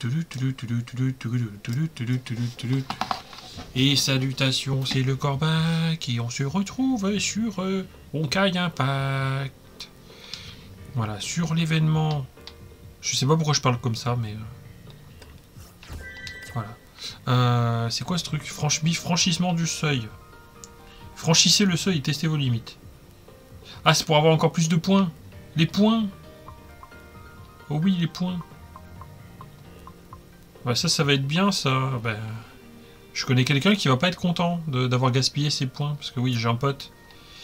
Et salutations, c'est le Corbac et on se retrouve sur Honkai Impact. Voilà, sur l'événement. Je sais pas pourquoi je parle comme ça, mais voilà. C'est quoi ce truc? Franchissement du seuil. Franchissez le seuil et testez vos limites. Ah, c'est pour avoir encore plus de points. Les points. Oh oui, les points. Bah ça va être bien, ça. Bah, je connais quelqu'un qui va pas être content d'avoir gaspillé ses points. Parce que oui, j'ai un pote.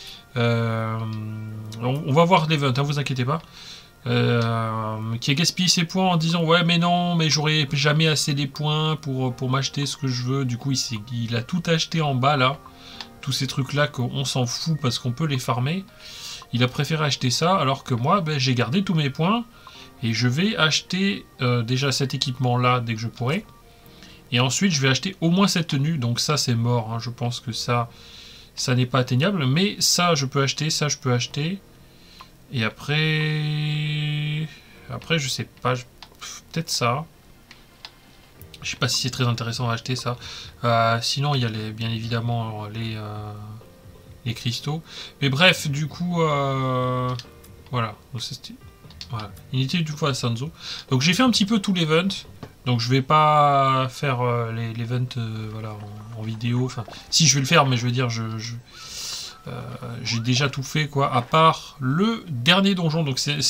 On va voir l'event, hein, vous inquiétez pas. Qui a gaspillé ses points en disant ouais mais non, mais j'aurai jamais assez des points pour m'acheter ce que je veux. Du coup il a tout acheté en bas là. Tous ces trucs là qu'on s'en fout parce qu'on peut les farmer. Il a préféré acheter ça alors que moi ben, j'ai gardé tous mes points. Et je vais acheter déjà cet équipement là dès que je pourrai. Et ensuite je vais acheter au moins cette tenue. Donc ça c'est mort, hein. Je pense que ça n'est pas atteignable. Mais ça je peux acheter, ça je peux acheter. Et après je sais pas, peut-être ça. Je sais pas si c'est très intéressant à acheter ça. Sinon il y a bien évidemment les cristaux. Mais bref, du coup, voilà. Donc, voilà. Unité du fois à Sanzo. Donc j'ai fait un petit peu tout l'event. Donc je vais pas faire l'event voilà, en vidéo. Enfin, si je vais le faire, mais je veux dire, j'ai déjà tout fait, quoi, à part le dernier donjon. Donc c'est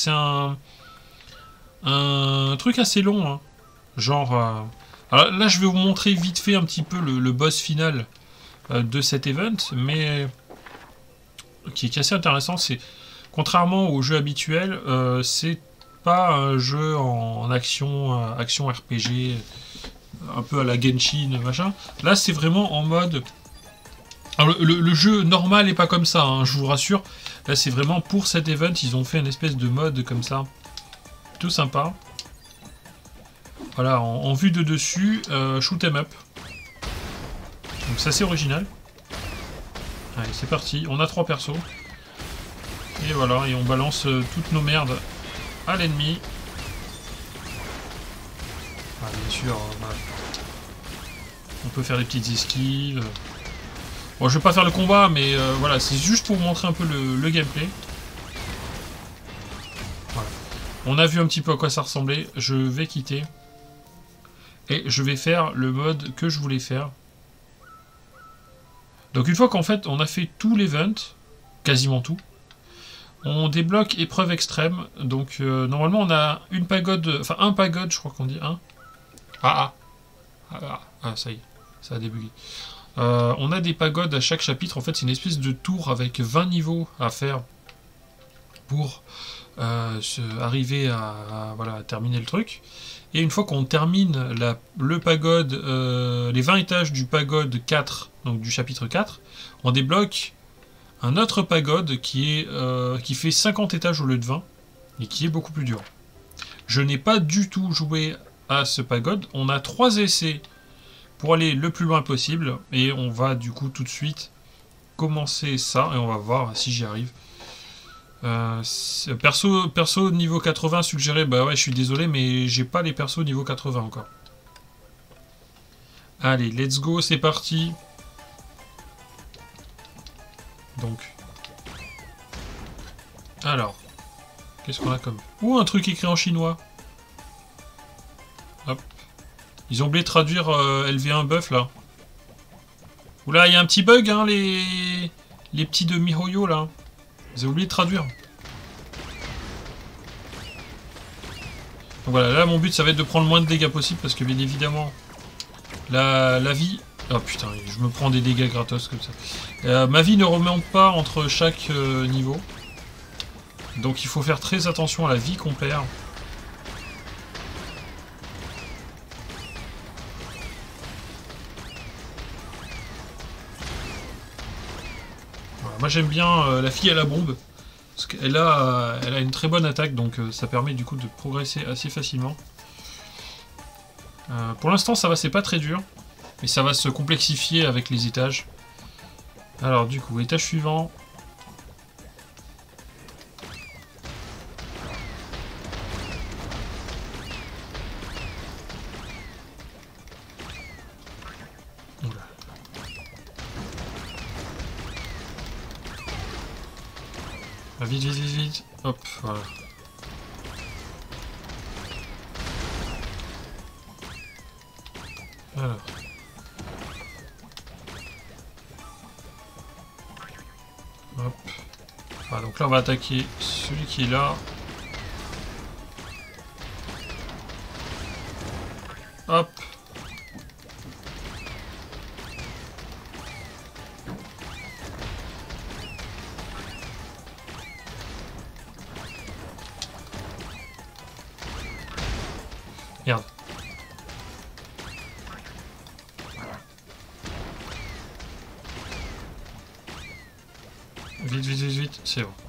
un truc assez long, hein. Genre... alors là, je vais vous montrer vite fait un petit peu le boss final de cet event, mais qui est assez intéressant. C'est contrairement au jeu habituel, c'est pas un jeu en action RPG, un peu à la Genshin, machin. Là, c'est vraiment en mode... Alors, le jeu normal est pas comme ça, hein, je vous rassure. Là, c'est vraiment pour cet event, ils ont fait une espèce de mode comme ça. Tout sympa. Voilà, en vue de dessus, shoot 'em up. Donc c'est assez original. Allez, c'est parti. On a 3 persos. Et voilà, et on balance toutes nos merdes à l'ennemi. Ah, bien sûr, voilà. On peut faire des petites esquives. Bon, je vais pas faire le combat, mais voilà, c'est juste pour vous montrer un peu le gameplay. Voilà. On a vu un petit peu à quoi ça ressemblait. Je vais quitter. Et je vais faire le mode que je voulais faire. Donc une fois qu'en fait on a fait tout l'event, quasiment tout, on débloque épreuve extrême. Donc normalement on a une pagode, enfin un pagode, je crois qu'on dit un. Ah, ça y est, ça a débugué. On a des pagodes à chaque chapitre. En fait c'est une espèce de tour avec 20 niveaux à faire pour arriver voilà, à terminer le truc. Et une fois qu'on termine le pagode, les 20 étages du pagode 4, donc du chapitre 4, on débloque un autre pagode qui fait 50 étages au lieu de 20, et qui est beaucoup plus dur. Je n'ai pas du tout joué à ce pagode. On a 3 essais pour aller le plus loin possible, et on va du coup tout de suite commencer ça, et on va voir si j'y arrive. Perso niveau 80 suggéré, bah ouais je suis désolé mais j'ai pas les persos niveau 80 encore. Allez let's go, c'est parti. Donc alors qu'est-ce qu'on a comme... Ouh, un truc écrit en chinois. Hop. Ils ont oublié de traduire LV1 buff là. Oula, il y a un petit bug, hein, les petits de MiHoYo là. Vous avez oublié de traduire. Donc voilà, là mon but ça va être de prendre le moins de dégâts possible parce que bien évidemment la vie... Oh putain, je me prends des dégâts gratos comme ça. Ma vie ne remonte pas entre chaque niveau. Donc il faut faire très attention à la vie qu'on perd. Moi j'aime bien la fille à la bombe, parce qu'elle a une très bonne attaque, donc ça permet du coup de progresser assez facilement. Pour l'instant ça va, c'est pas très dur, mais ça va se complexifier avec les étages. Alors du coup, étage suivant. Ah, vite, vite, vite, vite. Hop, voilà. Alors. Hop. Ah, donc là, on va attaquer celui qui est là. Hop. Merde. Vite, vite, vite, vite, c'est bon.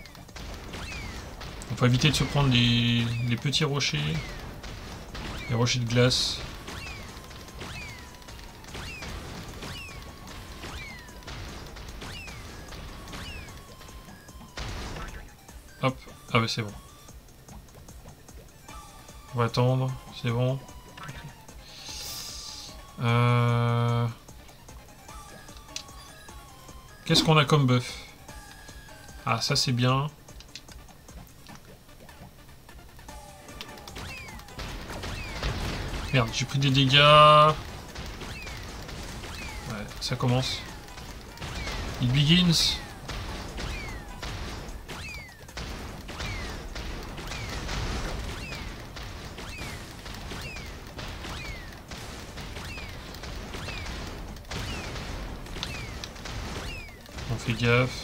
On peut éviter de se prendre les petits rochers. Les rochers de glace. Hop. Ah bah c'est bon. On va attendre, c'est bon. Qu'est-ce qu'on a comme buff? Ah, ça c'est bien. Merde, j'ai pris des dégâts. Ouais, ça commence. It begins. On fait gaffe.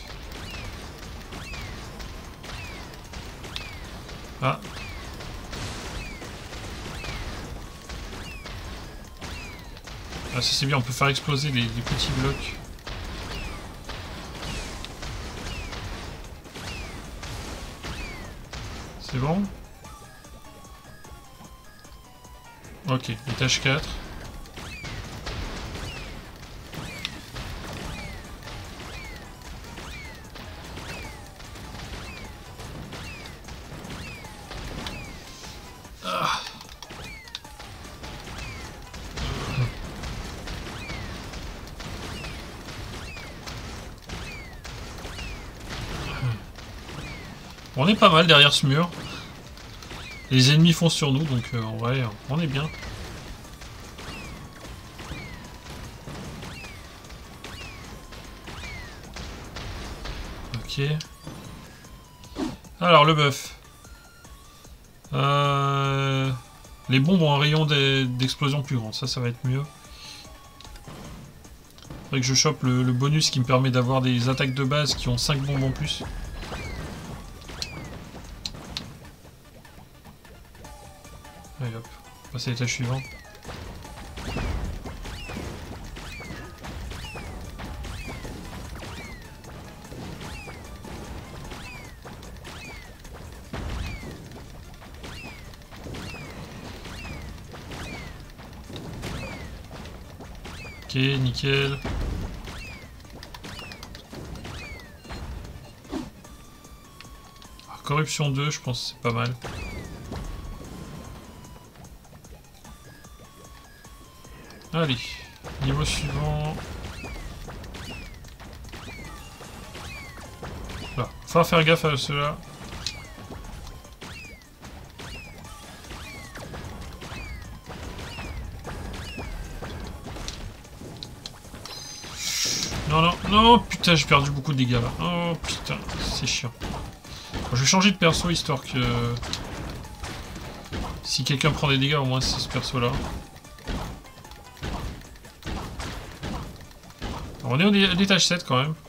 Ah. Ah, ça c'est bien, on peut faire exploser les petits blocs. C'est bon? Ok, étage 4. On est pas mal derrière ce mur. Les ennemis foncent sur nous, donc en vrai, on est bien. Ok. Alors, le buff. Les bombes ont un rayon d'explosion plus grand. Ça va être mieux. Faudrait que je chope le bonus qui me permet d'avoir des attaques de base qui ont 5 bombes en plus. Allez hop, on va passer à l'étage suivant. Ok, nickel. Alors, corruption 2, je pense que c'est pas mal. Allez, niveau suivant. Là, faut faire gaffe à ceux-là. Non, non, non, putain, j'ai perdu beaucoup de dégâts là. Oh putain, c'est chiant. Bon, je vais changer de perso histoire que... Si quelqu'un prend des dégâts, au moins c'est ce perso là. On est à l'étage 7 quand même.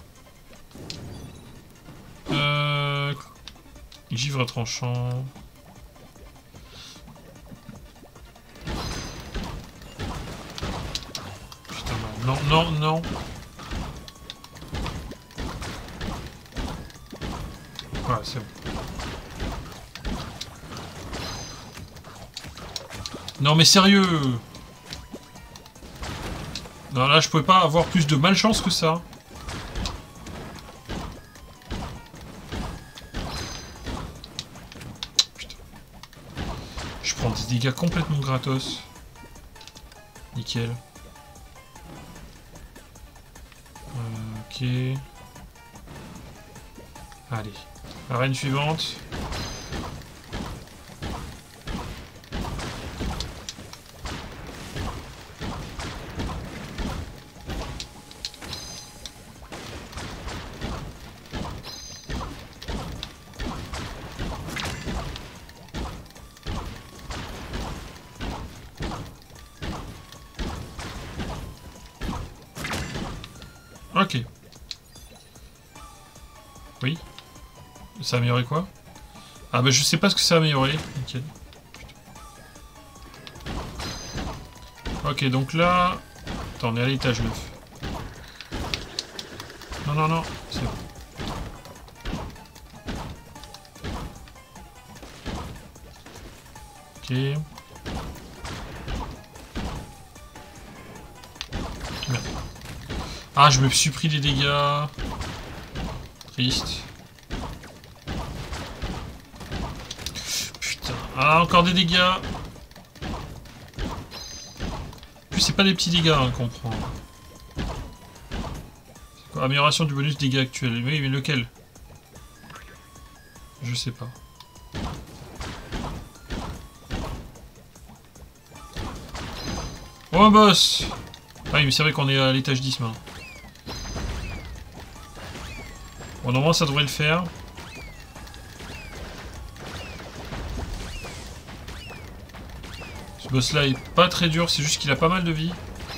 Givre tranchant. Putain, non, non, non, non. Voilà, c'est bon. Non mais sérieux! Non là je pouvais pas avoir plus de malchance que ça. Putain. Je prends des dégâts complètement gratos. Nickel. Ok. Allez. Arène suivante. Ok. Oui. Ça a amélioré quoi? Ah bah je sais pas ce que ça a amélioré. Nickel. Ok, donc là... Attends, on est à l'étage 9. Non, non, non, c'est bon. Ok. Merde. Ah, je me suis pris des dégâts. Triste. Putain. Ah, encore des dégâts. En plus, c'est pas des petits dégâts hein, qu'on prend. C'est quoi? Amélioration du bonus dégâts actuel. Oui, mais lequel? Je sais pas. Oh, un boss! Ah oui, mais c'est vrai qu'on est à l'étage 10 maintenant. Bon, normalement, ça devrait le faire. Ce boss-là est pas très dur, c'est juste qu'il a pas mal de vie.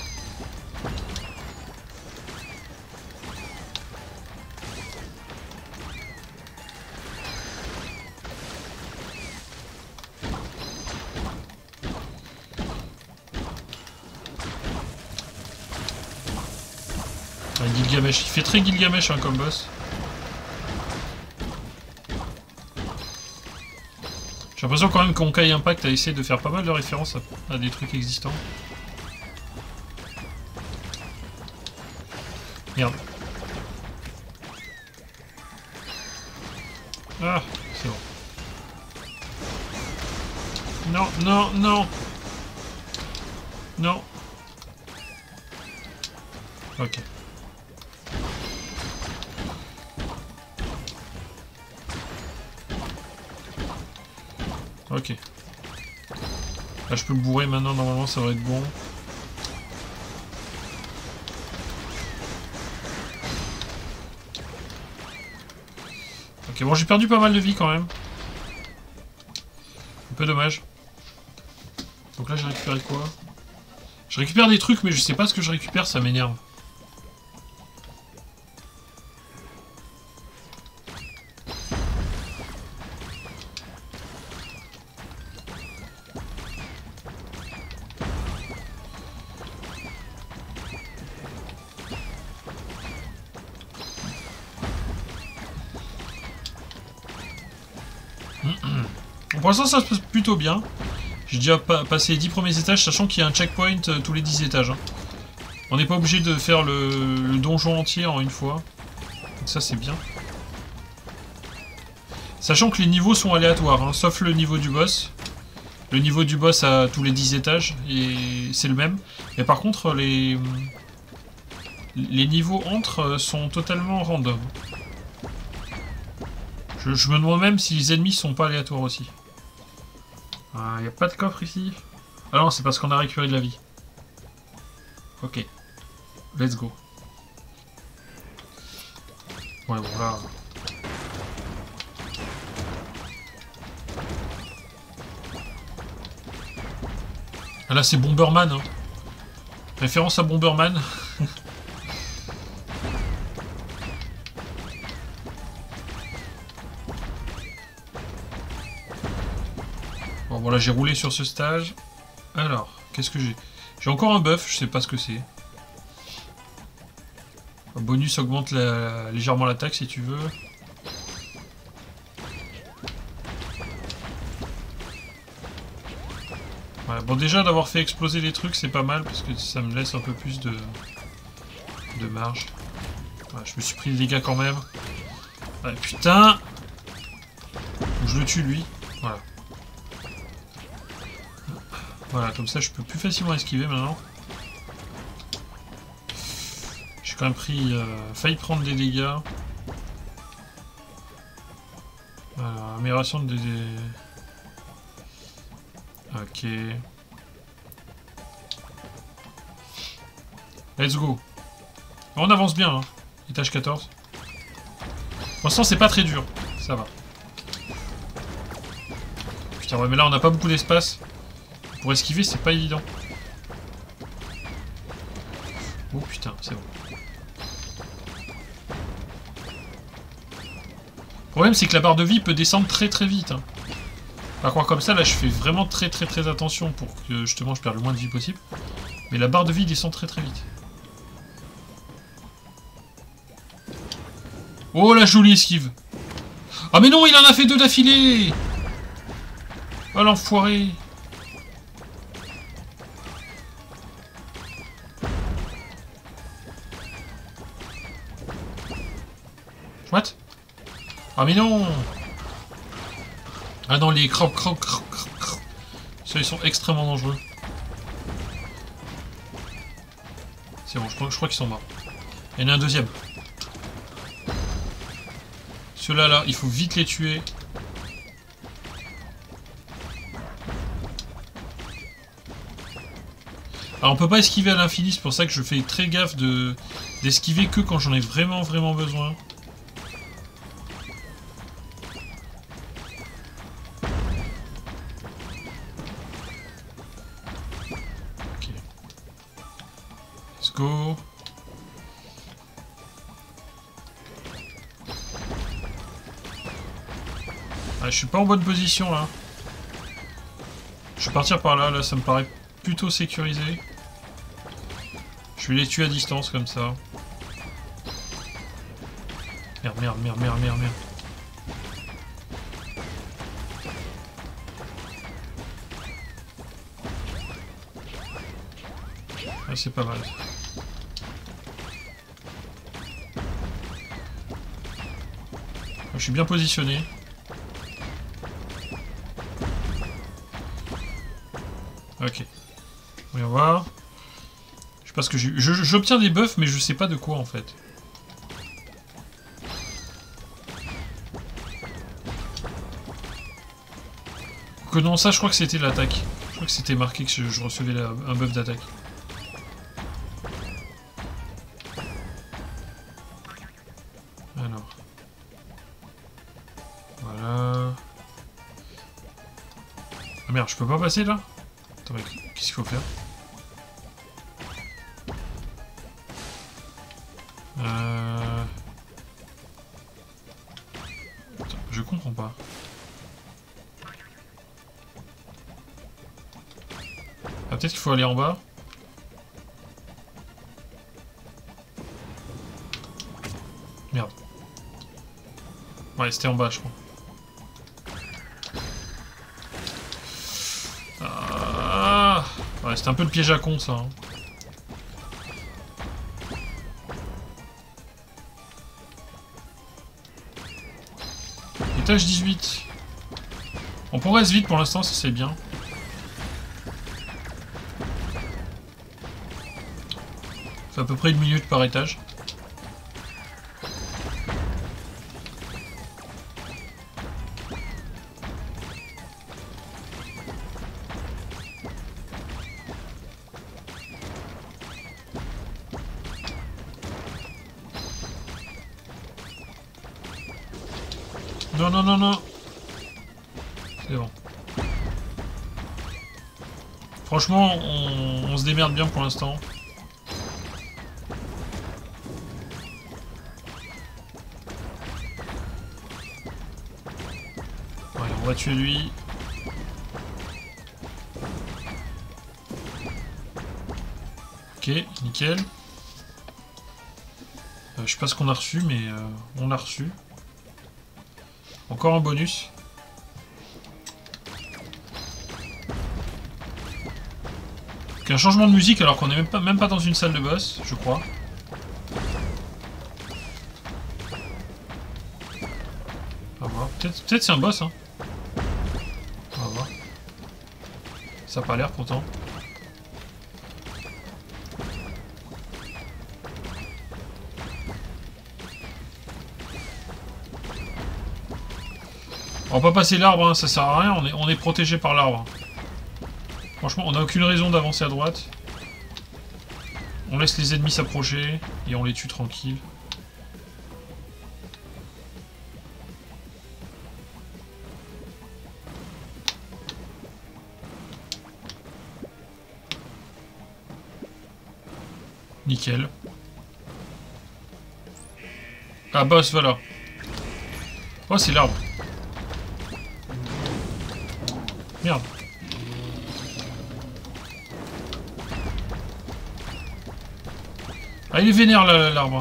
Un Gilgamesh, il fait très Gilgamesh hein, comme boss. J'ai l'impression quand même qu'on Honkai Impact a essayé de faire pas mal de références à des trucs existants. Merde. Ah, c'est bon. Non, non, non. Non. Ok. Ok. Là, je peux me bourrer maintenant, normalement, ça va être bon. Ok, bon, j'ai perdu pas mal de vie quand même. Un peu dommage. Donc là, j'ai récupéré quoi? Je récupère des trucs, mais je sais pas ce que je récupère, ça m'énerve. Pour l'instant, ça se passe plutôt bien. J'ai déjà passé les 10 premiers étages, sachant qu'il y a un checkpoint tous les 10 étages. Hein. On n'est pas obligé de faire le donjon entier en une fois. Donc ça, c'est bien. Sachant que les niveaux sont aléatoires, hein, sauf le niveau du boss. Le niveau du boss à tous les 10 étages, et c'est le même. Mais par contre, les niveaux entre sont totalement random. Je me demande même si les ennemis sont pas aléatoires aussi. Il n'y a pas de coffre ici. Ah non, c'est parce qu'on a récupéré de la vie. Ok. Let's go. Ouais, voilà. Ah là, c'est Bomberman. Hein. Référence à Bomberman. Bon, voilà, j'ai roulé sur ce stage. Alors, qu'est-ce que j'ai? J'ai encore un buff, je sais pas ce que c'est. Un bonus augmente légèrement l'attaque si tu veux. Voilà. Bon, déjà d'avoir fait exploser les trucs, c'est pas mal parce que ça me laisse un peu plus de marge. Voilà, je me suis pris des dégâts quand même. Ouais, putain! Je le tue lui. Voilà. Voilà, comme ça je peux plus facilement esquiver maintenant. J'ai quand même failli prendre des dégâts. Amélioration de... Ok. Let's go. On avance bien, hein. Étage 14. Pour l'instant, c'est pas très dur. Ça va. Putain, ouais, mais là, on n'a pas beaucoup d'espace. Pour esquiver, c'est pas évident. Oh putain, c'est bon. Le problème, c'est que la barre de vie peut descendre très très vite. Hein. Pas croire comme ça, là, je fais vraiment très attention pour que justement je perde le moins de vie possible. Mais la barre de vie descend très vite. Oh la jolie esquive. Ah mais non, il en a fait 2 d'affilée. Oh l'enfoiré. What? Ah mais non. Ah non, les crocs. Ça, ils sont extrêmement dangereux. C'est bon, je crois qu'ils sont morts. Il y en a un deuxième. Ceux-là, là, il faut vite les tuer. Alors, on peut pas esquiver à l'infini, c'est pour ça que je fais très gaffe d'esquiver que quand j'en ai vraiment besoin. Ok. Let's go. Ah, je suis pas en bonne position là. Je vais partir par là, ça me paraît plutôt sécurisé. Je vais les tuer à distance comme ça. Merde. Ah, c'est pas mal. Je suis bien positionné. Ok. Voyons voir. Je sais pas ce que j'ai... J'obtiens des buffs, mais je sais pas de quoi, en fait. Que non, ça, je crois que c'était l'attaque. Je crois que c'était marqué que je recevais un buff d'attaque. Alors. Voilà. Ah merde, je peux pas passer, là? Attends, mais qu'est-ce qu'il faut faire? Attends, je comprends pas. Ah, peut-être qu'il faut aller en bas. Merde. Ouais, c'était en bas, je crois. Ah ouais, c'était un peu le piège à con, ça. Hein. Étage 18. On progresse vite pour l'instant, ça c'est bien. Fait à peu près 1 minute par étage. Non. C'est bon. Franchement, on se démerde bien pour l'instant. Ouais, on va tuer lui. Ok, nickel. Je sais pas ce qu'on a reçu, mais on l'a reçu. Encore un bonus. Donc un changement de musique alors qu'on n'est même pas dans une salle de boss, je crois. On va voir. Peut-être c'est un boss, hein. On va voir. Ça a pas l'air pourtant. On va pas passer l'arbre, hein, ça sert à rien, on est protégé par l'arbre. Franchement, on n'a aucune raison d'avancer à droite. On laisse les ennemis s'approcher et on les tue tranquille. Nickel. Ah, boss, voilà. Oh, c'est l'arbre. Merde. Ah, il est vénère, l'arbre.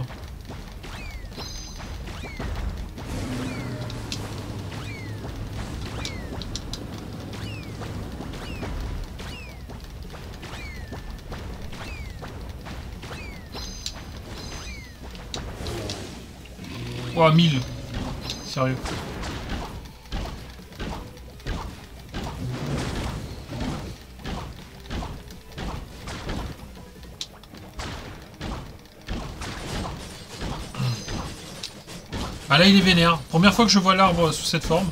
Oh, 1000. Sérieux. Ah là il est vénère. Première fois que je vois l'arbre sous cette forme.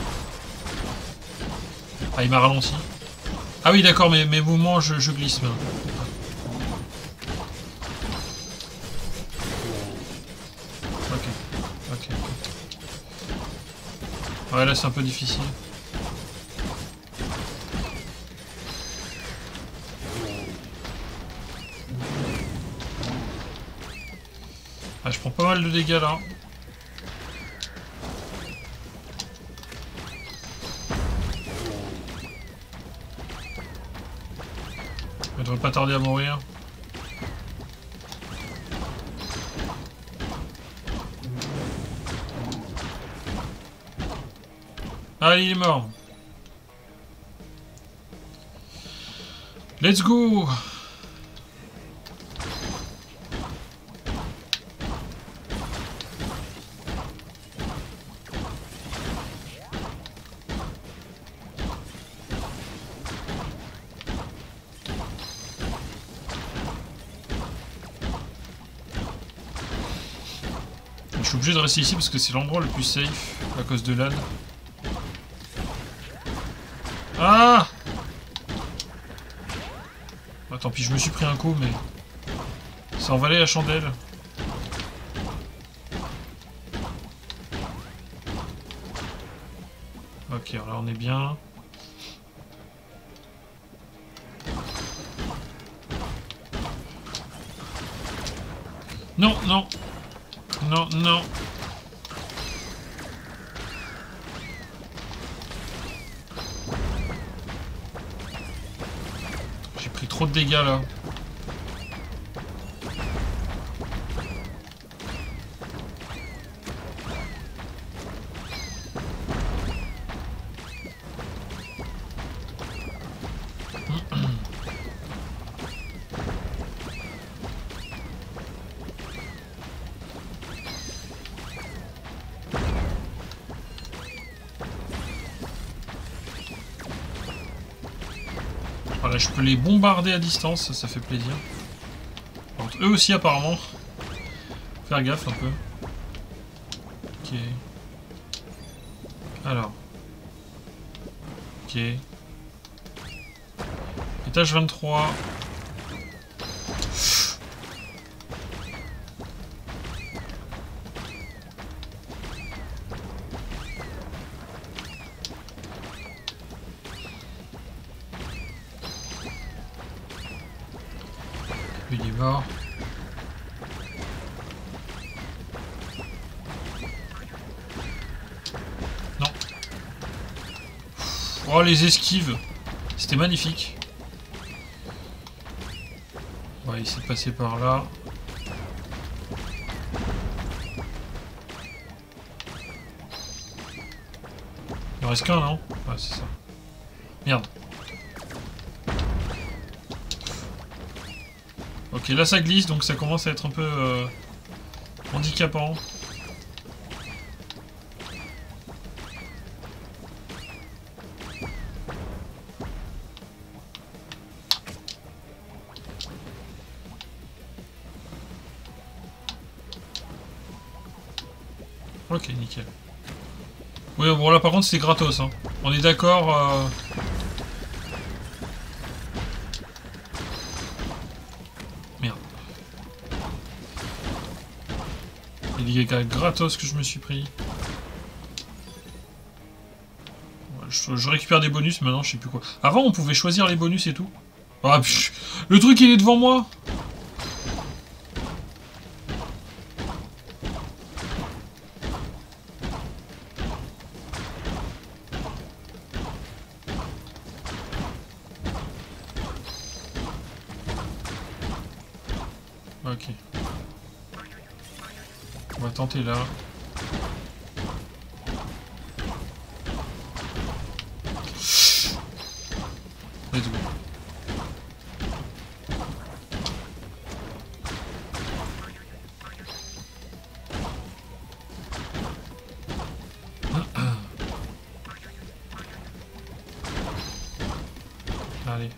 Ah il m'a ralenti. Ah oui d'accord, mes mouvements je glisse maintenant. Ok. Ouais là c'est un peu difficile. Ah je prends pas mal de dégâts là. Je devrais pas tarder à mourir. Ah, il est mort. Let's go. Je suis obligé de rester ici parce que c'est l'endroit le plus safe à cause de l'âne. Ah! Bah, tant pis, je me suis pris un coup, mais ça en valait la chandelle. Ok, alors là on est bien. Non, non. Non, non. J'ai pris trop de dégâts là. Voilà, je peux les bombarder à distance, ça fait plaisir. Par contre, eux aussi apparemment. Faut faire gaffe un peu. Ok. Alors. Ok. Étage 23. Il est mort. Non. Oh les esquives. C'était magnifique. On va essayer de passer par là. Il en reste qu'un, non? Ouais, c'est ça. Merde. Ok, là ça glisse, donc ça commence à être un peu handicapant. Ok, nickel. Oui, bon là par contre c'est gratos. Hein. On est d'accord. Merde. Il y a gratos que je me suis pris. Je récupère des bonus maintenant, je sais plus quoi. Avant on pouvait choisir les bonus et tout. Ah, pff, le truc il est devant moi. Ok. On va tenter là. Let's go. Allez.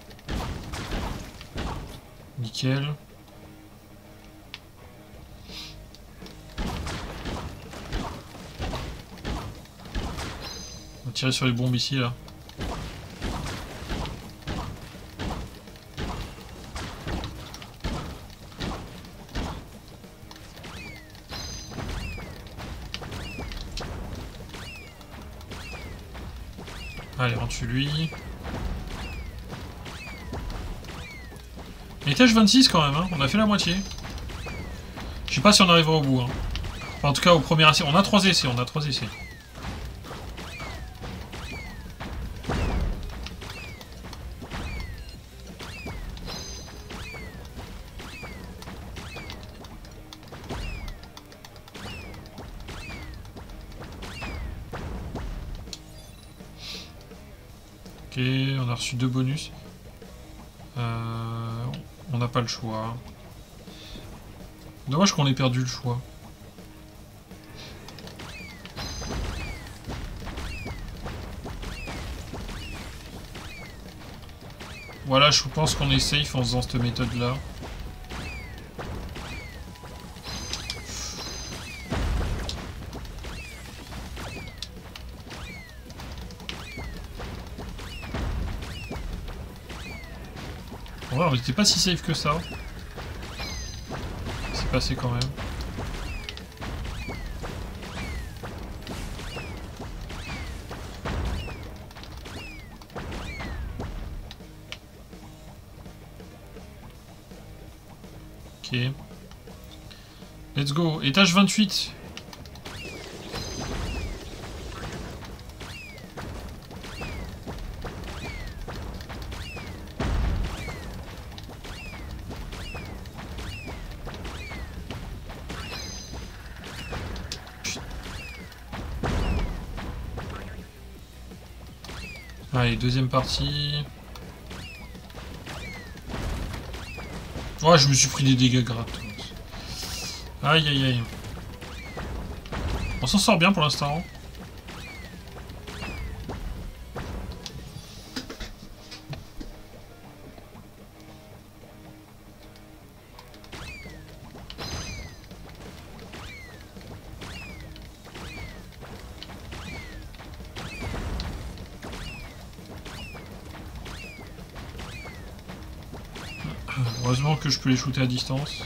Nickel. On va tirer sur les bombes ici là. Allez, on tue lui. Étage 26 quand même, hein. On a fait la moitié. Je sais pas si on arrivera au bout. Hein. Enfin, en tout cas, au premier essai. On a 3 essais, on a 3 essais. Ok, on a reçu 2 bonus. On n'a pas le choix. Dommage qu'on ait perdu le choix. Voilà, je pense qu'on est safe en faisant cette méthode-là. Ouais, on n'était pas si safe que ça. C'est passé quand même. Ok. Let's go. Étage 28. Allez, deuxième partie. Ouais, je me suis pris des dégâts gratos. Aïe aïe aïe. On s'en sort bien pour l'instant. Heureusement que je peux les shooter à distance.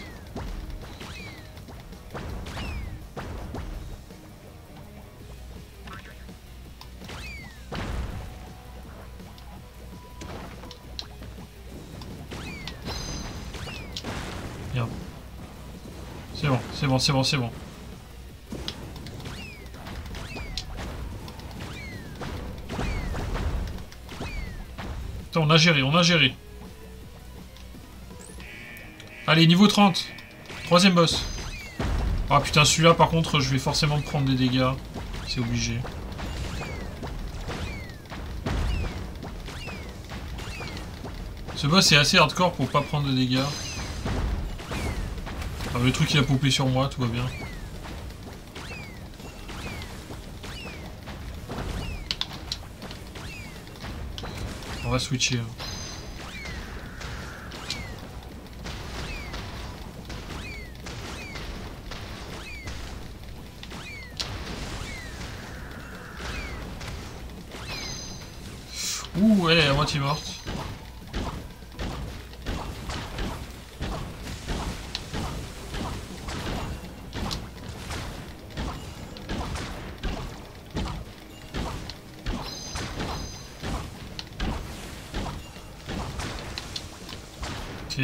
Merde. C'est bon, c'est bon, c'est bon, c'est bon. Attends, on a géré, on a géré. Allez, niveau 30. Troisième boss. Ah putain, celui-là par contre, je vais forcément prendre des dégâts. C'est obligé. Ce boss est assez hardcore pour pas prendre de dégâts. Ah, le truc il a popé sur moi, tout va bien. On va switcher. Ouh, elle est à moitié morte. Ok.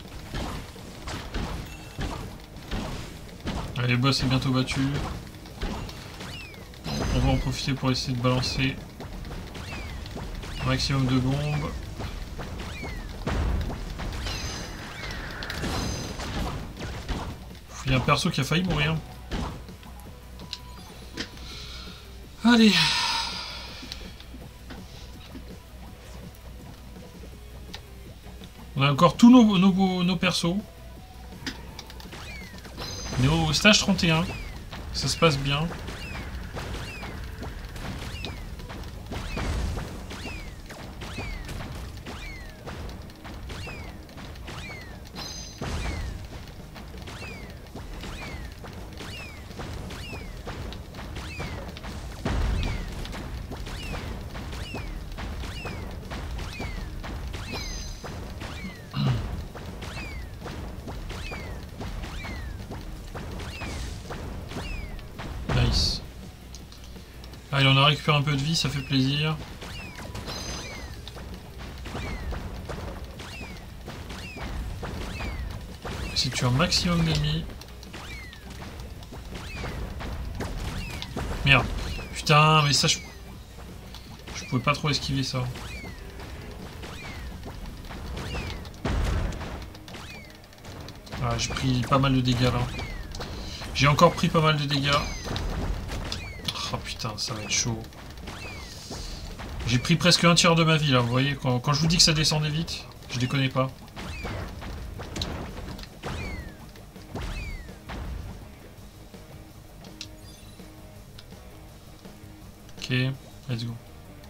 Allez, le boss est bientôt battu. On va en profiter pour essayer de balancer un maximum de bombes. Il y a un perso qui a failli mourir. Allez. On a encore tous nos persos. On est au stage 31. Ça se passe bien. Nice. Ah, il en a récupéré un peu de vie, ça fait plaisir. Si tu as un maximum d'ennemis. Merde. Putain, mais ça, je pouvais pas trop esquiver ça. Ah, j'ai pris pas mal de dégâts là. J'ai encore pris pas mal de dégâts. Oh putain, ça va être chaud. J'ai pris presque un tiers de ma vie là, vous voyez, quand je vous dis que ça descendait vite, je déconne pas. Ok, let's go.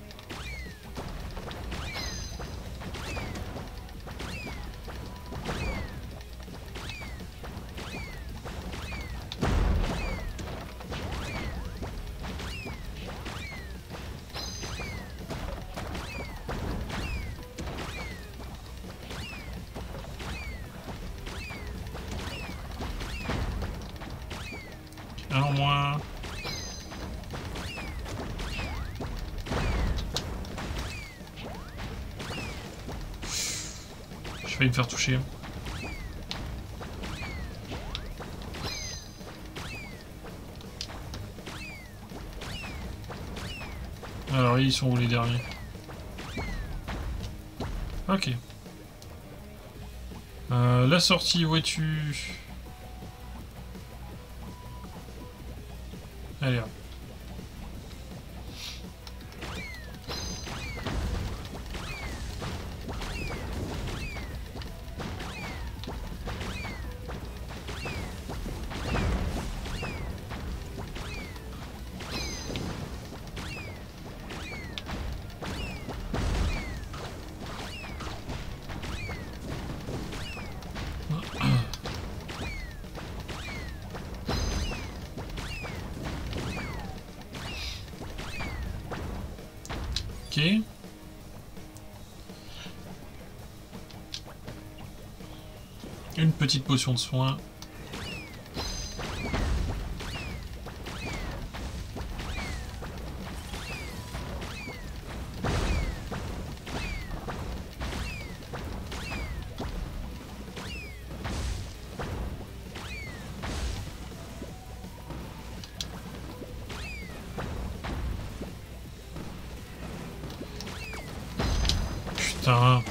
Un en moins. J'ai failli me faire toucher. Alors ils sont où les derniers? Ok. La sortie, où es-tu? Allez hop. Ok. Une petite potion de soin. Putain.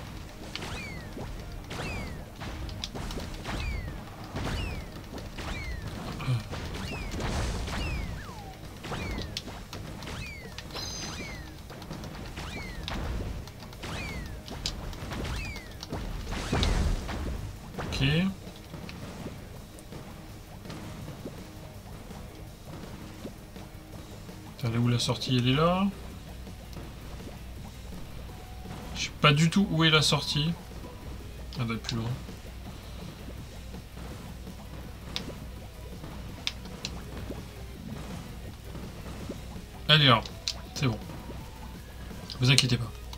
Ok. Elle est où la sortie? Elle est là. Je sais pas du tout où est la sortie. Elle doit être plus loin. Allez là, c'est bon. Vous inquiétez pas.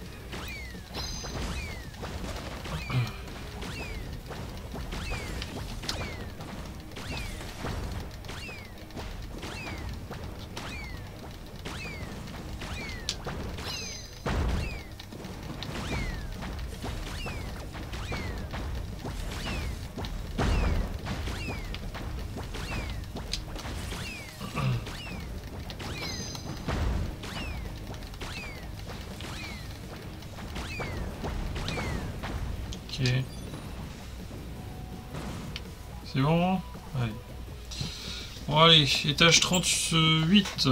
Ok. C'est bon? Allez. Bon allez, étage 38.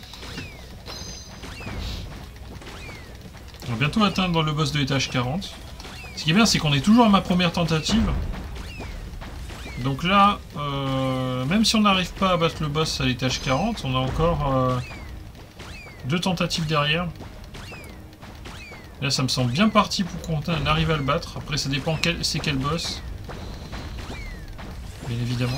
On va bientôt atteindre le boss de l'étage 40. Ce qui est bien, c'est qu'on est toujours à ma première tentative. Donc là, même si on n'arrive pas à battre le boss à l'étage 40, on a encore 2 tentatives derrière. Là, ça me semble bien parti pour qu'on arrive à le battre. Après, ça dépend c'est quel boss. Bien évidemment.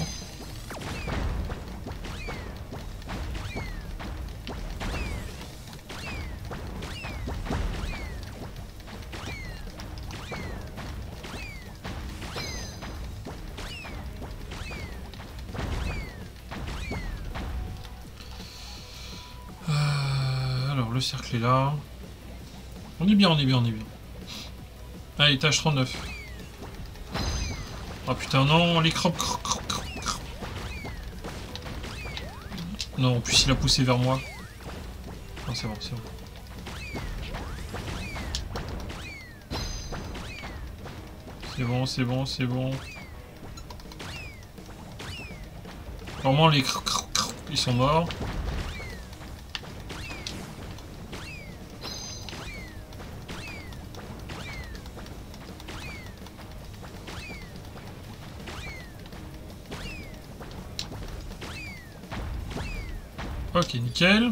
Alors, le cercle est là. On est bien, on est bien, on est bien. Allez, étage 39. Oh putain, non, les crocs. Non, en plus il a poussé vers moi. Non, c'est bon, c'est bon. C'est bon, c'est bon, c'est bon. Vraiment, les ils sont morts. Ok, nickel.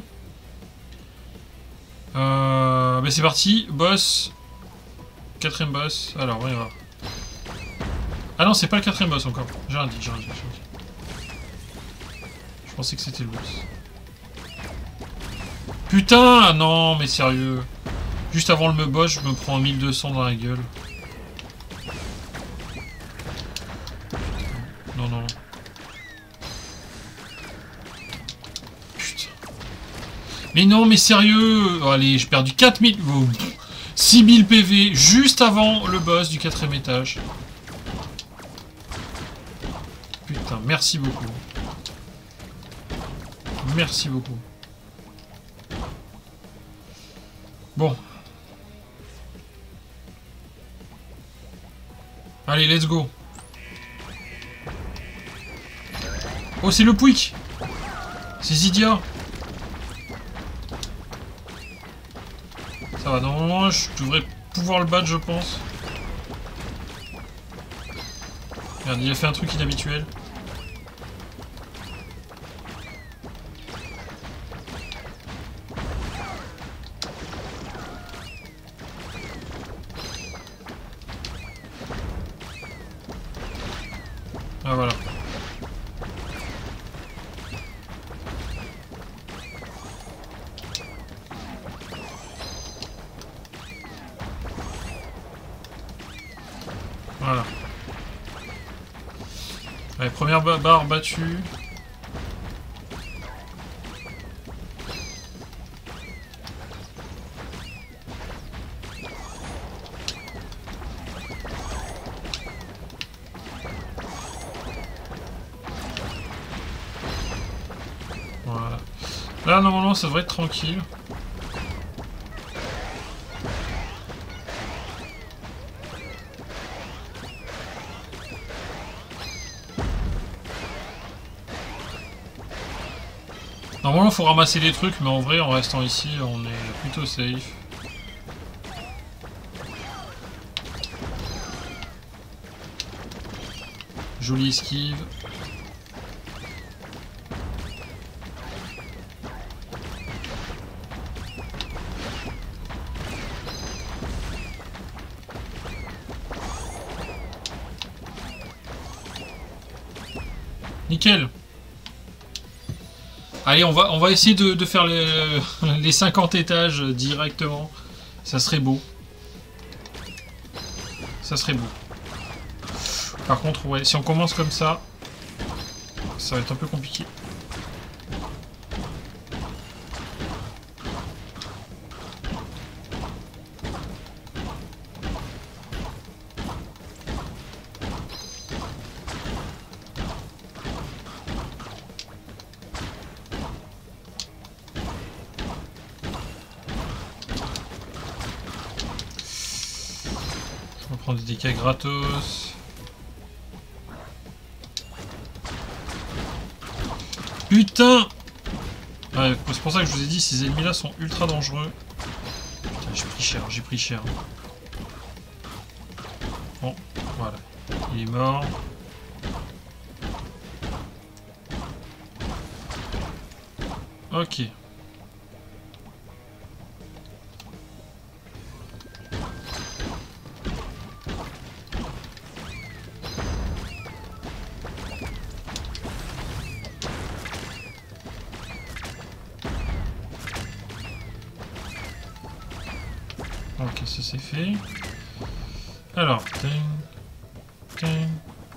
Bah c'est parti, boss. 4ème boss. Alors, on y va. Ah non, c'est pas le 4ème boss encore. J'ai rien dit, j'ai rien dit. Je pensais que c'était le boss. Putain, non, mais sérieux. Juste avant le boss, je me prends 1200 dans la gueule. Non, non. Putain. Mais non, mais sérieux. Oh, allez, j'ai perdu 4000... Oh, 6000 PV juste avant le boss du 4ème étage. Putain, merci beaucoup. Merci beaucoup. Bon. Allez, let's go. Oh, c'est le Pouic. Ces idiots. Ça va, normalement, je devrais pouvoir le battre, je pense. Regarde, il a fait un truc inhabituel. Ah, voilà. Voilà. Allez, première barre battue. Voilà. Là, normalement, ça devrait être tranquille. Normalement, il faut ramasser des trucs, mais en vrai, en restant ici, on est plutôt safe. Jolie esquive. Nickel. Allez, on va essayer de faire les 50 étages directement. Ça serait beau. Ça serait beau. Par contre, ouais, si on commence comme ça, ça va être un peu compliqué. Prendre des dégâts gratos. Putain! Ouais, c'est pour ça que je vous ai dit, ces ennemis là sont ultra dangereux. Putain, j'ai pris cher, j'ai pris cher. Bon, voilà. Il est mort. Ok. Ok, ça c'est fait. Alors, ting, ting.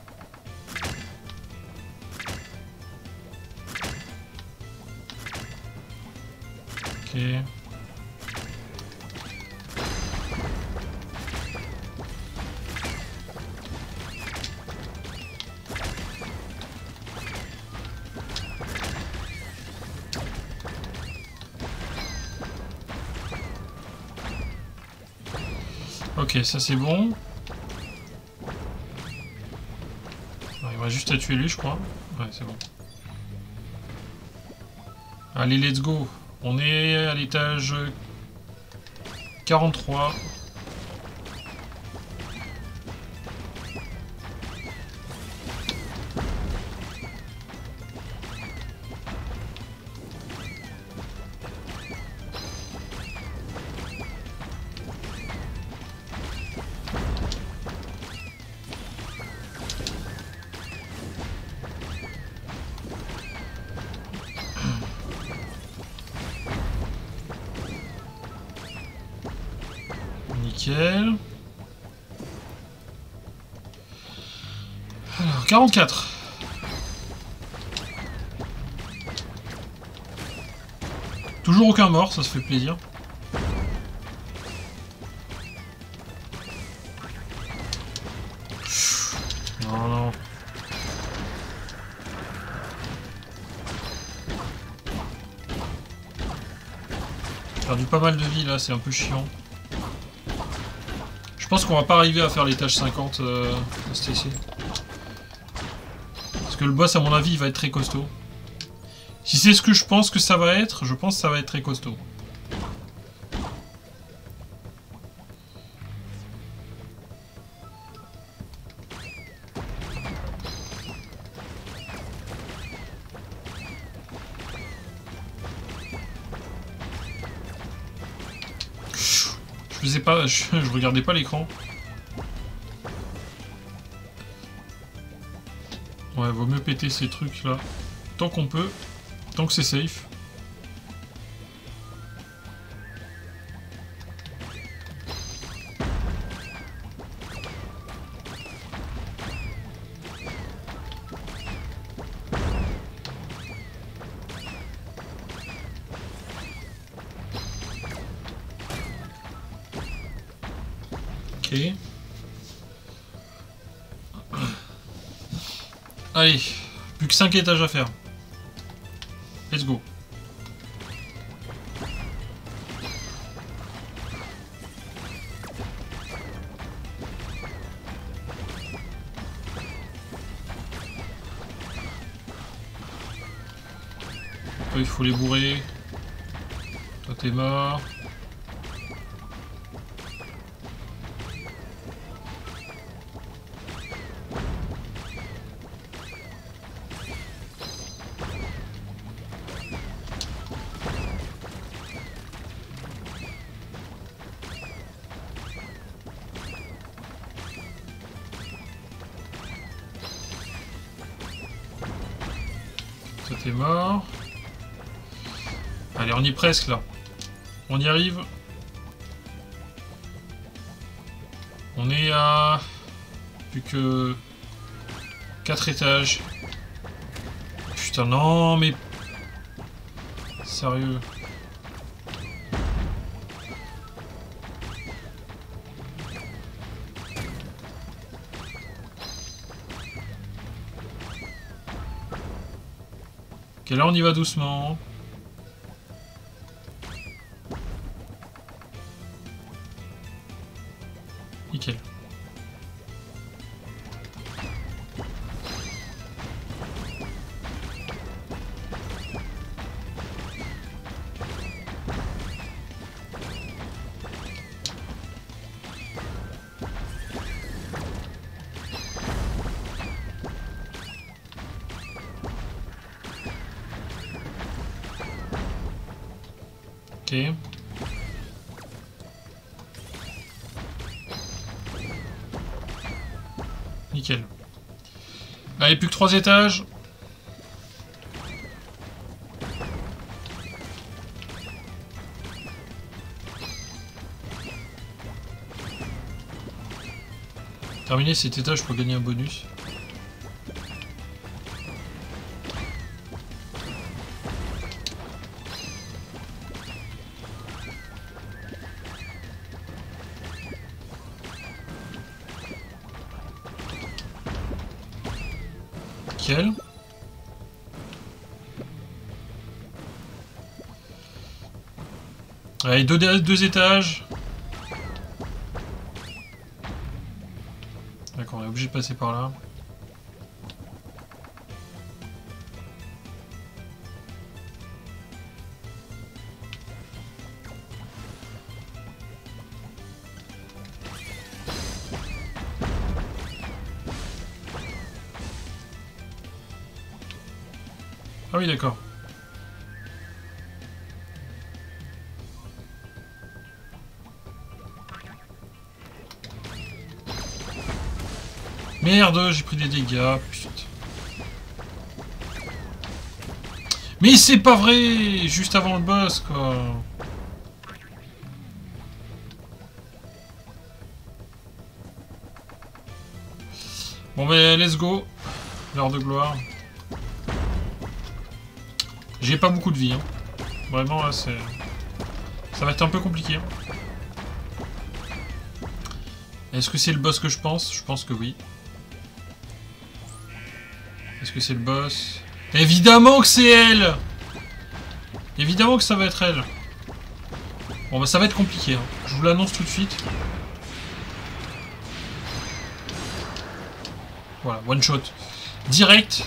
Ok. Ok, ça c'est bon. Il reste juste à tuer lui, je crois. Ouais, c'est bon. Allez, let's go. On est à l'étage 43. Nickel. Alors, 44. Toujours aucun mort, ça se fait plaisir. Non, non. J'ai perdu pas mal de vie là, c'est un peu chiant. Je pense qu'on va pas arriver à faire l'étage 50 de STC. Parce que le boss, à mon avis, il va être très costaud. Si c'est ce que je pense que ça va être, je pense que ça va être très costaud. Je faisais pas, je regardais pas l'écran. Ouais, vaut mieux péter ces trucs là. Tant qu'on peut. Tant que c'est safe. Ok. Allez, plus que 5 étages à faire. Let's go. Il faut les bourrer. Toi t'es mort. Toi t'es mort. Allez, on y est presque là. On y arrive. On est à... plus que... 4 étages. Putain, non, mais... Sérieux. Ok, là on y va doucement. Nickel. Ok. Nickel. Allez, plus que 3 étages. Terminer cet étage pour gagner un bonus. Nickel. Allez, deux étages. D'accord, on est obligé de passer par là. Ah oui, d'accord. Merde, j'ai pris des dégâts, putain. Mais c'est pas vrai! Juste avant le boss, quoi. Bon, ben, let's go. L'heure de gloire. J'ai pas beaucoup de vie, hein. Vraiment, là, c'est... Ça va être un peu compliqué. Hein. Est-ce que c'est le boss que je pense? Je pense que oui. Est-ce que c'est le boss? Évidemment que c'est elle! Évidemment que ça va être elle. Bon, bah, ça va être compliqué. Hein. Je vous l'annonce tout de suite. Voilà, one shot. Direct.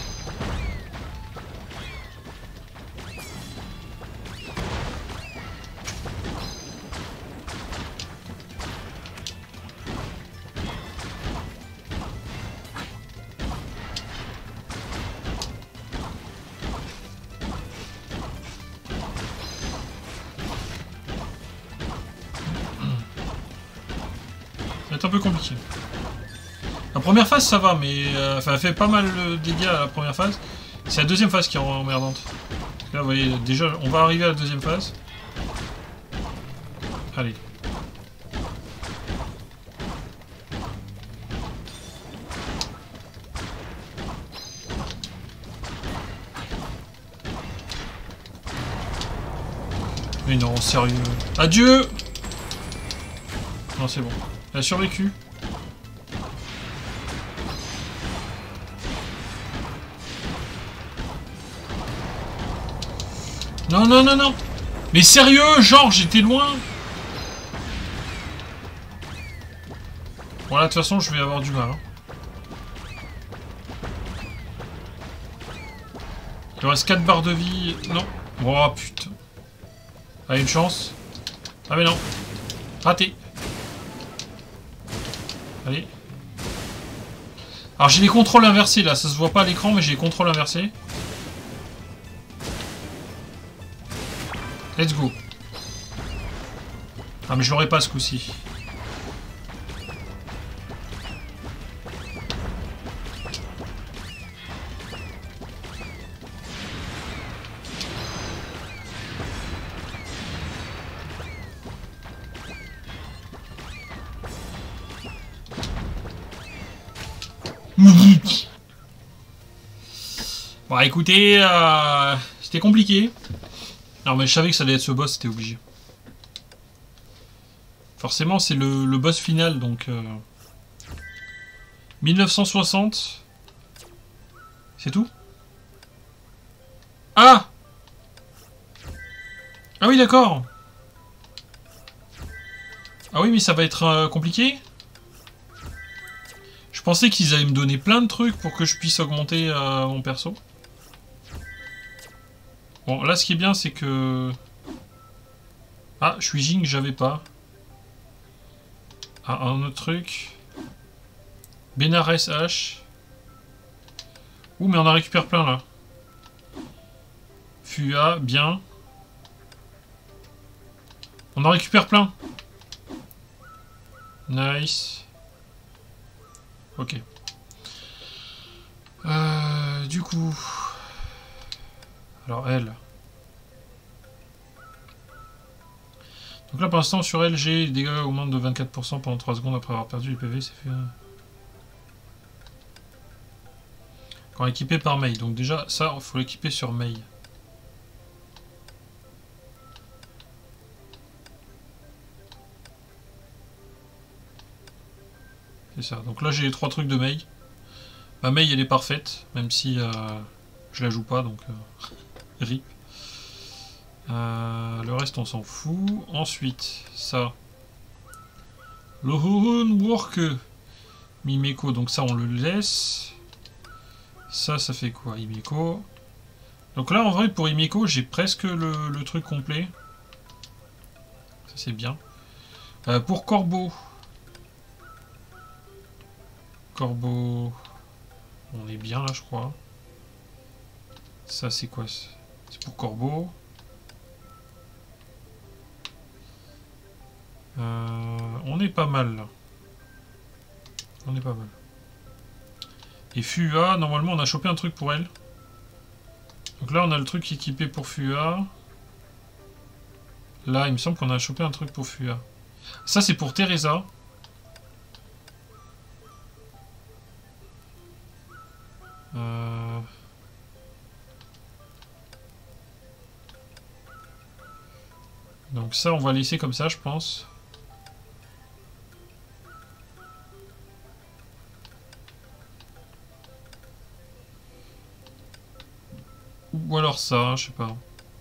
Un peu compliqué. La première phase ça va, mais enfin, elle fait pas mal de dégâts à la première phase. C'est la deuxième phase qui est emmerdante. Là vous voyez, déjà on va arriver à la deuxième phase. Allez. Mais non, sérieux. Adieu. Non, c'est bon. Elle a survécu. Non, non, non, non. Mais sérieux, genre, j'étais loin. Bon, là, de toute façon, je vais avoir du mal. Hein. Il reste 4 barres de vie. Non. Oh, putain. Ah, une chance. Ah, mais non. Raté. Allez. Alors j'ai les contrôles inversés là, ça se voit pas à l'écran mais j'ai les contrôles inversés. Let's go. Ah mais je l'aurai pas ce coup-ci. Bon écoutez, c'était compliqué. Non mais je savais que ça allait être ce boss, c'était obligé. Forcément c'est le boss final donc... 1960. C'est tout? Ah! Ah oui d'accord. Ah oui mais ça va être compliqué. Je pensais qu'ils allaient me donner plein de trucs pour que je puisse augmenter mon perso. Bon, là, ce qui est bien, c'est que... Ah, je suis Jing, j'avais pas. Ah, un autre truc. Benares H. Ouh, mais on en récupère plein, là. Fua, bien. On en récupère plein. Nice. Ok. Du coup... Alors elle... Donc là pour l'instant sur elle, j'ai les dégâts augmentent de 24% pendant 3 secondes après avoir perdu les PV, c'est fait... Quand équipé par Mei. Donc déjà ça, il faut l'équiper sur Mei. C'est ça. Donc là j'ai les 3 trucs de Mei. Ma Mei elle est parfaite, même si je la joue pas, donc rip. Le reste on s'en fout. Ensuite, ça. Le Work Mimeko, donc ça on le laisse. Ça fait quoi, Himeko? Donc là en vrai pour Himeko j'ai presque le truc complet. Ça c'est bien. Pour Corbeau. Corbeau. On est bien là je crois. Ça c'est quoi? C'est pour Corbeau. On est pas mal là. On est pas mal. Et Fua, normalement on a chopé un truc pour elle. Donc là on a le truc équipé pour Fua. Là il me semble qu'on a chopé un truc pour Fua. Ça c'est pour Teresa. Donc ça on va laisser comme ça je pense. Ou alors ça, je sais pas.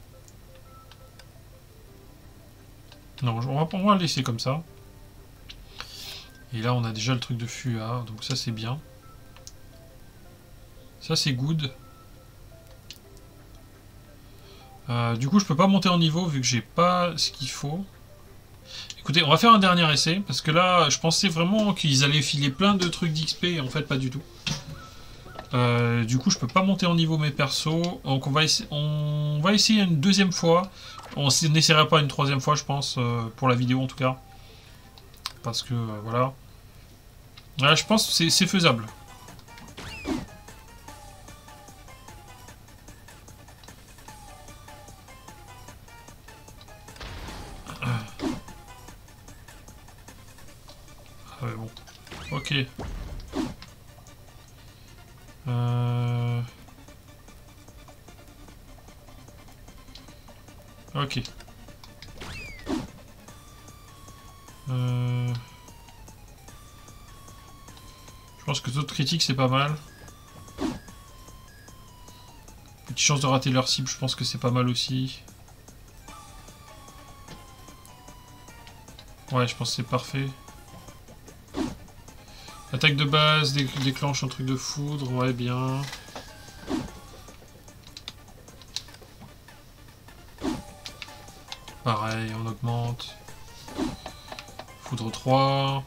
Non, on va le laisser comme ça. Et là, on a déjà le truc de Fua, donc ça c'est bien. Ça c'est good. Du coup, je peux pas monter en niveau vu que j'ai pas ce qu'il faut. Écoutez, on va faire un dernier essai, parce que là, je pensais vraiment qu'ils allaient filer plein de trucs d'XP, et en fait, pas du tout. Du coup, je peux pas monter en niveau mes persos. Donc, on va essayer une deuxième fois. On n'essaiera pas une troisième fois, je pense, pour la vidéo en tout cas. Parce que, voilà. Ouais, je pense que c'est faisable. Ouais, bon. Ok. Ok. Je pense que d'autres critiques c'est pas mal. Petite chance de rater leur cible, je pense que c'est pas mal aussi. Ouais, je pense que c'est parfait. Attaque de base, déclenche un truc de foudre, ouais, bien. Pareil, on augmente. Foudre 3.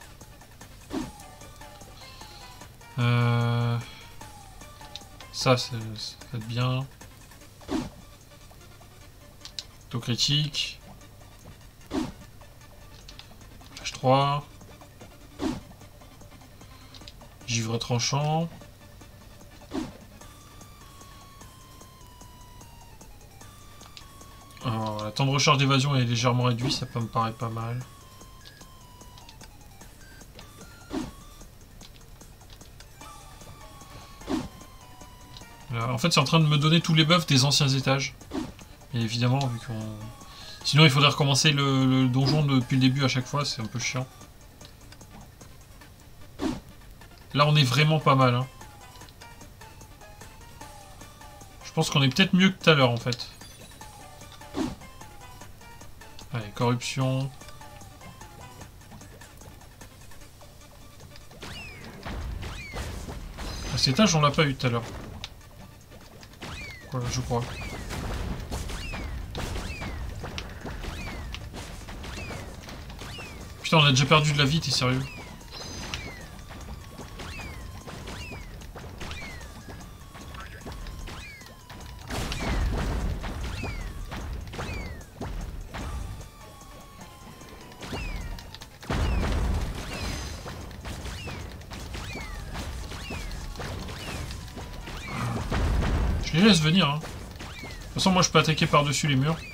Ça va être bien. Taux critique. Flash 3. Givre tranchant. Alors, la temps de recharge d'évasion est légèrement réduit, ça me paraît pas mal. En fait, c'est en train de me donner tous les buffs des anciens étages. Et évidemment, vu qu'on... Sinon, il faudrait recommencer le donjon depuis le début à chaque fois, c'est un peu chiant. Là, on est vraiment pas mal. Hein. Je pense qu'on est peut-être mieux que tout à l'heure, en fait. Allez, corruption. À cet étage, on l'a pas eu tout à l'heure. Voilà, je crois. Putain, on a déjà perdu de la vie, t'es sérieux? Je les laisse venir. Hein. De toute façon, moi, je peux attaquer par-dessus les murs.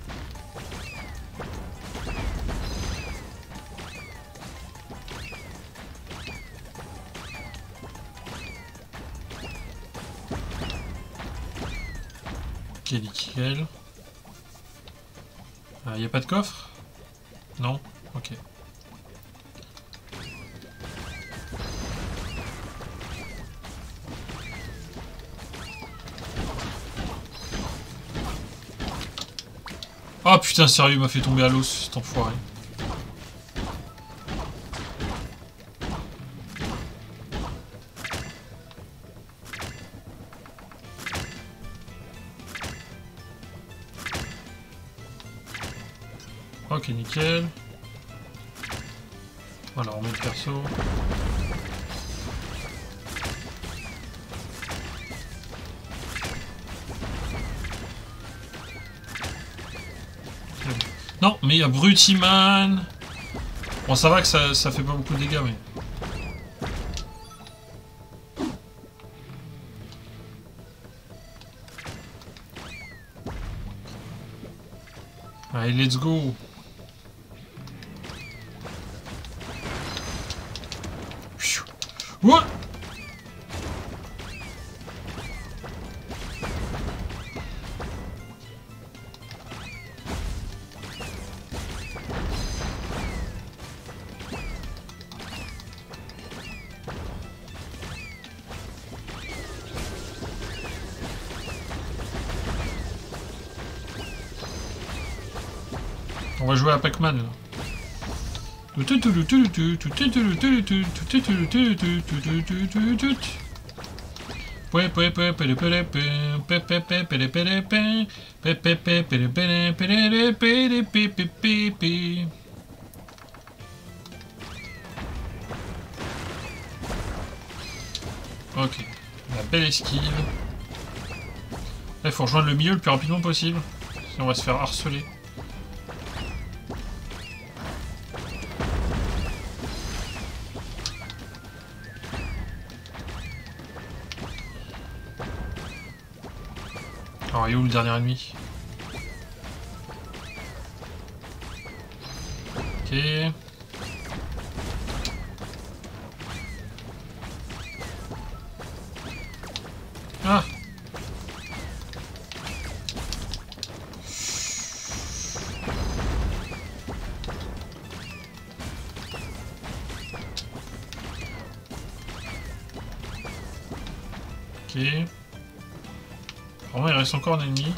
Ok, nickel. Il n'y a pas de coffre? Non? Ok. Oh putain, sérieux, il m'a fait tomber à l'os, cet enfoiré. Ok, nickel. Voilà, on met le perso. Non, mais il y a Brutiman. Bon, ça va que ça fait pas beaucoup de dégâts, mais... Allez, let's go. Ouah. On va jouer à Pac-Man là. Ok, la belle esquive. Il faut rejoindre le milieu le plus rapidement possible, sinon on va se faire harceler. Alors, il est où le dernier ennemi? Ok. Ah! Ok. Vraiment, il reste encore un ennemi.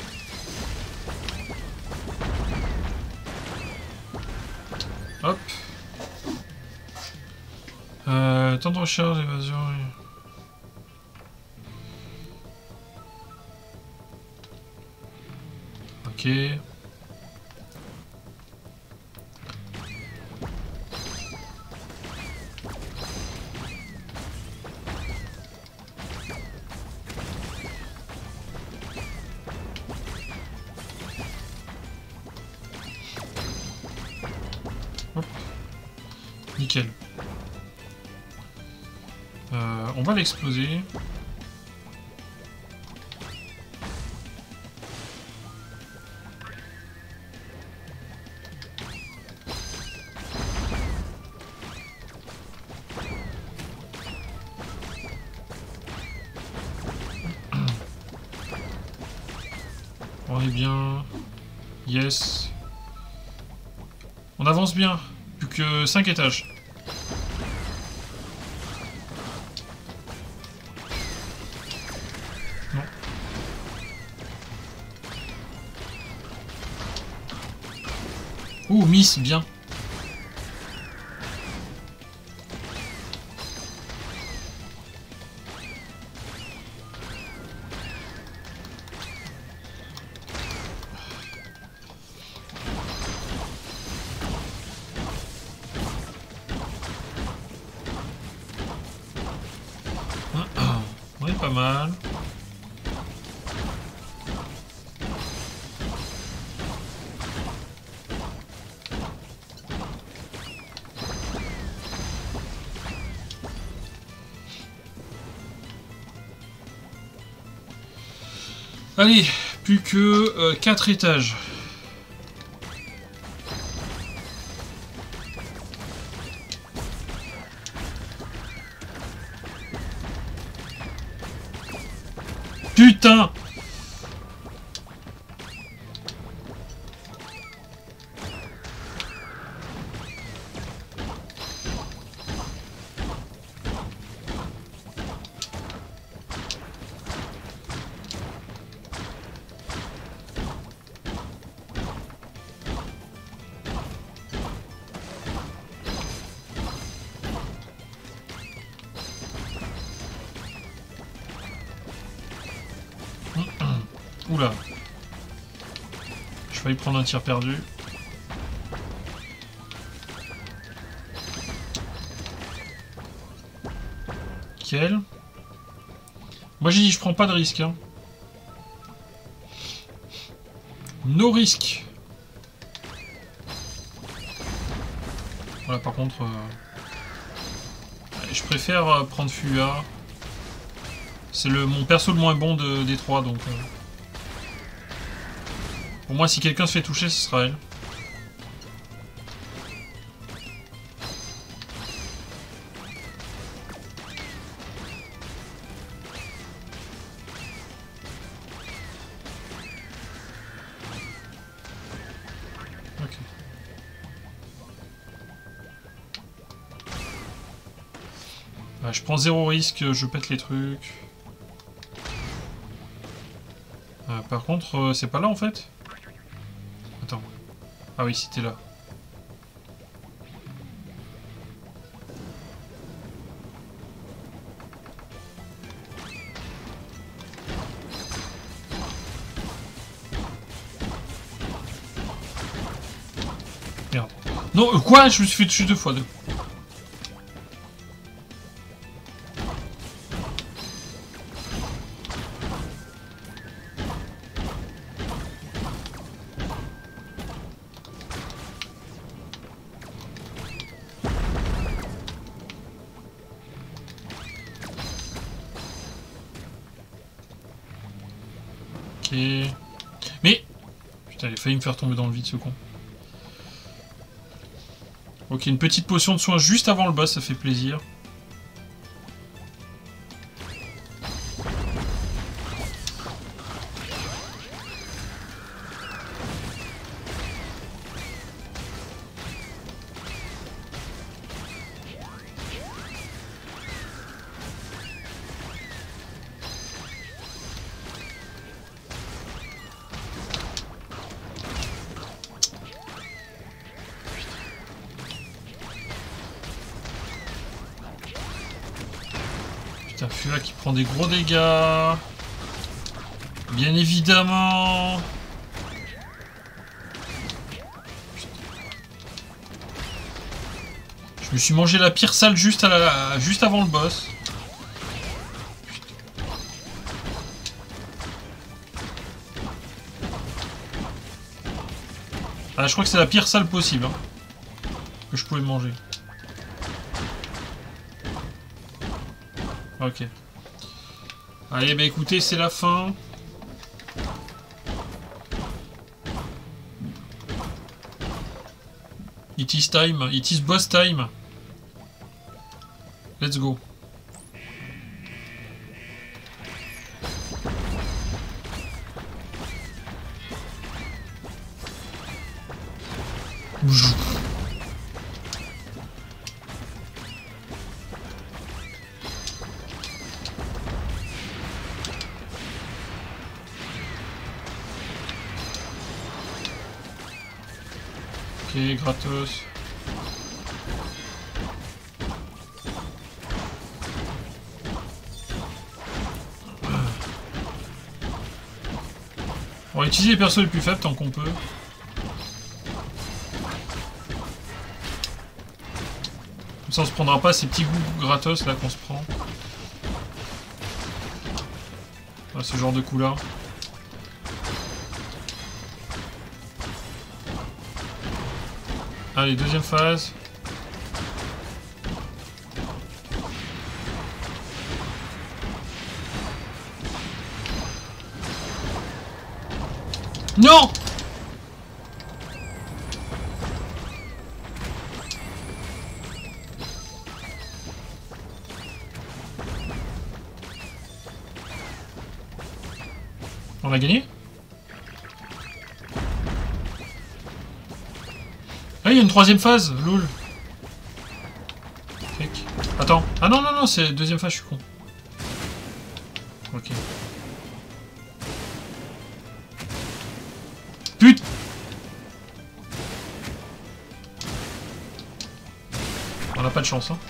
Hop. Temps de recharge, évasion... Ok. Hop. Nickel. On va l'exploser. On est bien. Yes. On avance bien. Plus que 5 étages. Non. Ouh, miss, bien. On est pas mal. Allez, plus que 4 étages. Putain! Oula. Je failli prendre un tir perdu. Quel? Moi j'ai dit je prends pas de risque. Hein. No risque. Voilà par contre... je préfère prendre Fua. C'est mon perso le moins bon des trois donc... Pour moi, si quelqu'un se fait toucher, ce sera elle. Ok. Bah, je prends 0 risque, je pète les trucs. Par contre, c'est pas là en fait? Attends. Ah oui, c'était là. Merde. Non, quoi? Je me suis fait dessus 2 fois. Ok. Mais... Putain, il a failli me faire tomber dans le vide ce con. Ok, une petite potion de soin juste avant le boss, ça fait plaisir. Putain, Fua qui prend des gros dégâts. Bien évidemment. Je me suis mangé la pire salle juste avant le boss. Ah, je crois que c'est la pire salle possible hein, que je pouvais manger. Ok. Allez, bah écoutez, c'est la fin. It is time. It is boss time. Let's go. Ok, gratos. On va utiliser les persos les plus faibles tant qu'on peut. Comme ça on se prendra pas ces petits goûts gratos là qu'on se prend. Voilà, ce genre de coup là. Allez, deuxième phase. Non! On a gagné? Ah, il y a une troisième phase, lol. Fake. Attends. Ah non, non, non, c'est la deuxième phase, je suis con. Ok. Putain! On n'a pas de chance, hein.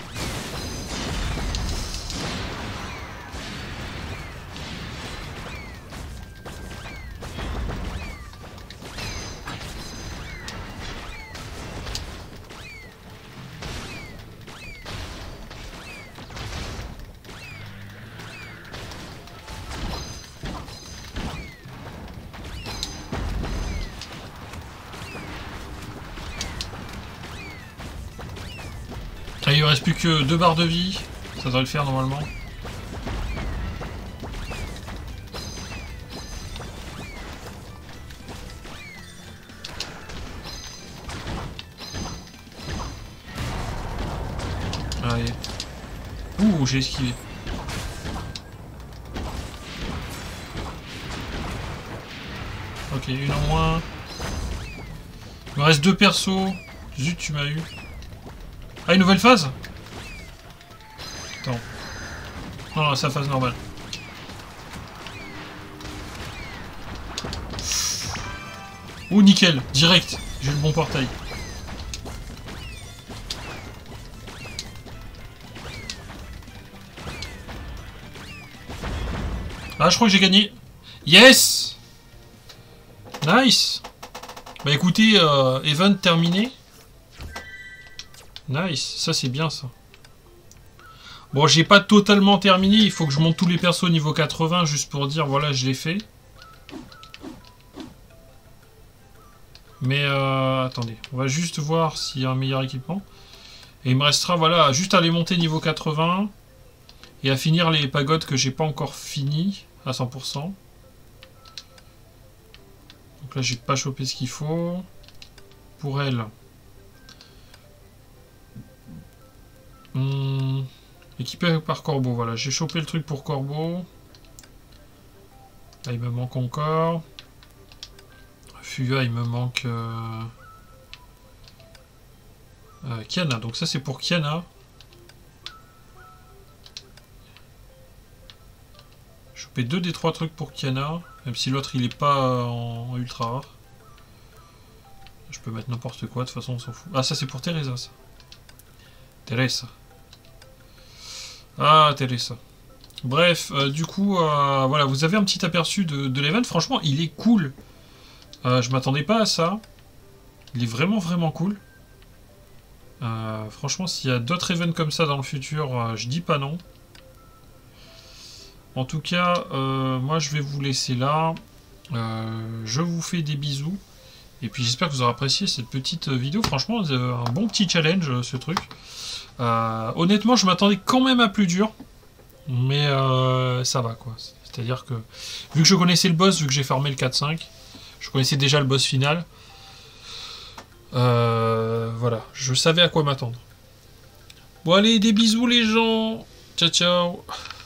Ah, il ne reste plus que 2 barres de vie. Ça devrait le faire normalement. Allez. Ouh, j'ai esquivé. Ok, une en moins. Il me reste 2 persos. Zut, tu m'as eu. Ah, une nouvelle phase? Attends. Non, non, c'est la phase normale. Oh, nickel. Direct. J'ai le bon portail. Ah, je crois que j'ai gagné. Yes! Nice! Bah écoutez, event terminé. Nice, ça c'est bien ça. Bon, j'ai pas totalement terminé, il faut que je monte tous les persos au niveau 80 juste pour dire voilà, je l'ai fait. Mais attendez, on va juste voir s'il y a un meilleur équipement. Et il me restera voilà, juste à les monter niveau 80 et à finir les pagodes que j'ai pas encore fini à 100%. Donc là, j'ai pas chopé ce qu'il faut. Pour elle. Équipé par Corbeau, voilà, j'ai chopé le truc pour Corbeau. Là, il me manque encore. Fuga, il me manque... Kiana, donc ça c'est pour Kiana. J'ai chopé 2 des 3 trucs pour Kiana, même si l'autre il est pas en ultra rare. Je peux mettre n'importe quoi, de toute façon on s'en fout. Ah, ça c'est pour Teresa, ça. Teresa. Ah, Teresa. Bref, du coup, voilà, vous avez un petit aperçu de l'event. Franchement, il est cool. Je m'attendais pas à ça. Il est vraiment, vraiment cool. Franchement, s'il y a d'autres events comme ça dans le futur, je dis pas non. En tout cas, moi, je vais vous laisser là. Je vous fais des bisous. Et puis, j'espère que vous aurez apprécié cette petite vidéo. Franchement, un bon petit challenge, ce truc. Honnêtement, je m'attendais quand même à plus dur. Mais ça va, quoi. C'est-à-dire que, vu que je connaissais le boss, vu que j'ai farmé le 4-5, je connaissais déjà le boss final. Voilà, je savais à quoi m'attendre. Bon, allez, des bisous les gens. Ciao, ciao.